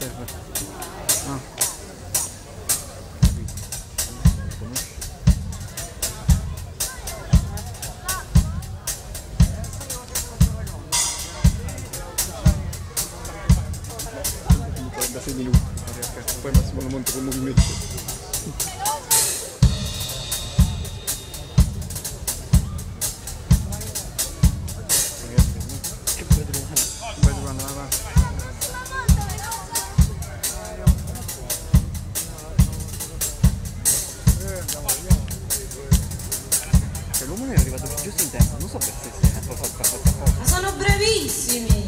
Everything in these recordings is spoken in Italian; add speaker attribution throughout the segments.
Speaker 1: serve. Ah. Da 6 minuti, poi Massimo lo monta con movimento. Che bello domanda, va. Cioè l'uomo è arrivato giusto in tempo, non so perché si è fatto.
Speaker 2: Ma sono bravissimi!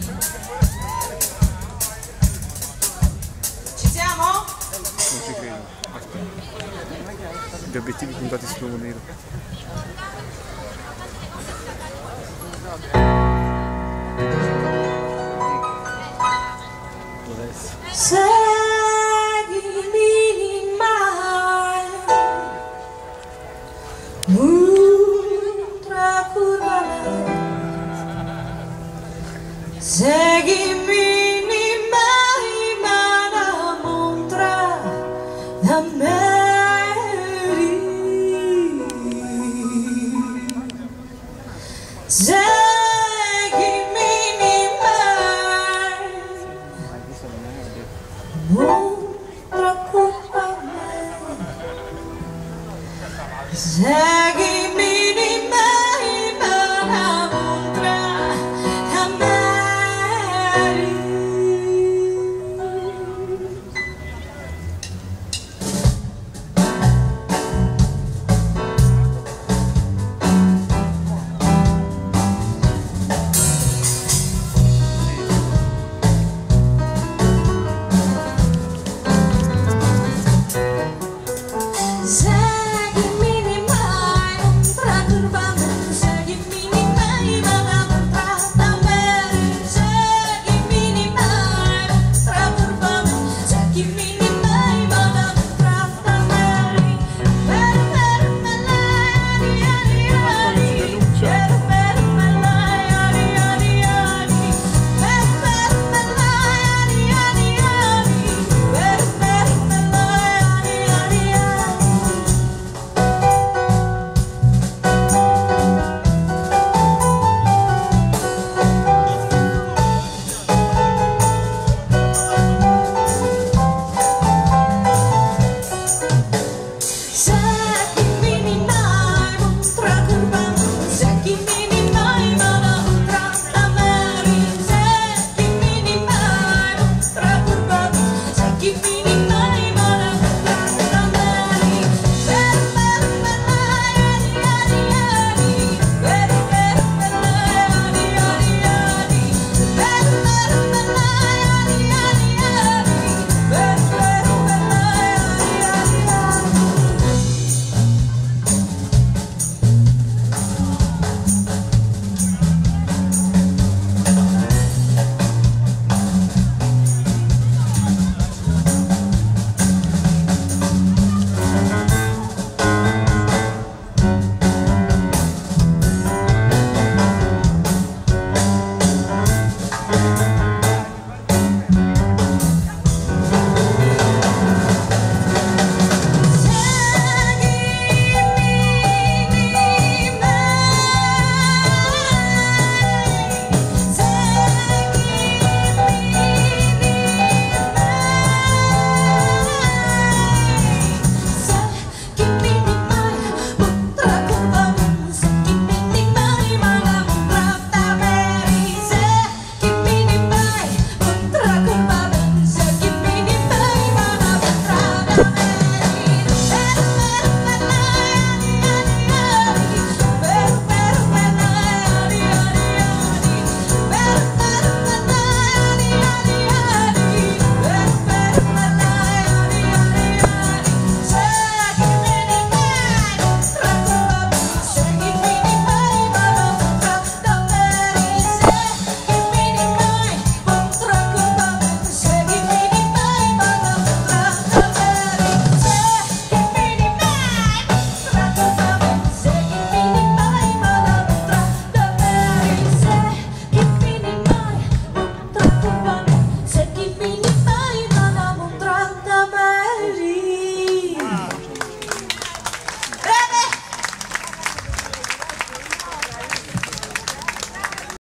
Speaker 2: Ci siamo?
Speaker 1: Non ci credo. Aspetta. Gli obiettivi puntati sull'uomo nero.
Speaker 2: Seguimi mai, ultra seguimi mai, mana montra da meri. Seguimi mai, non preoccupare.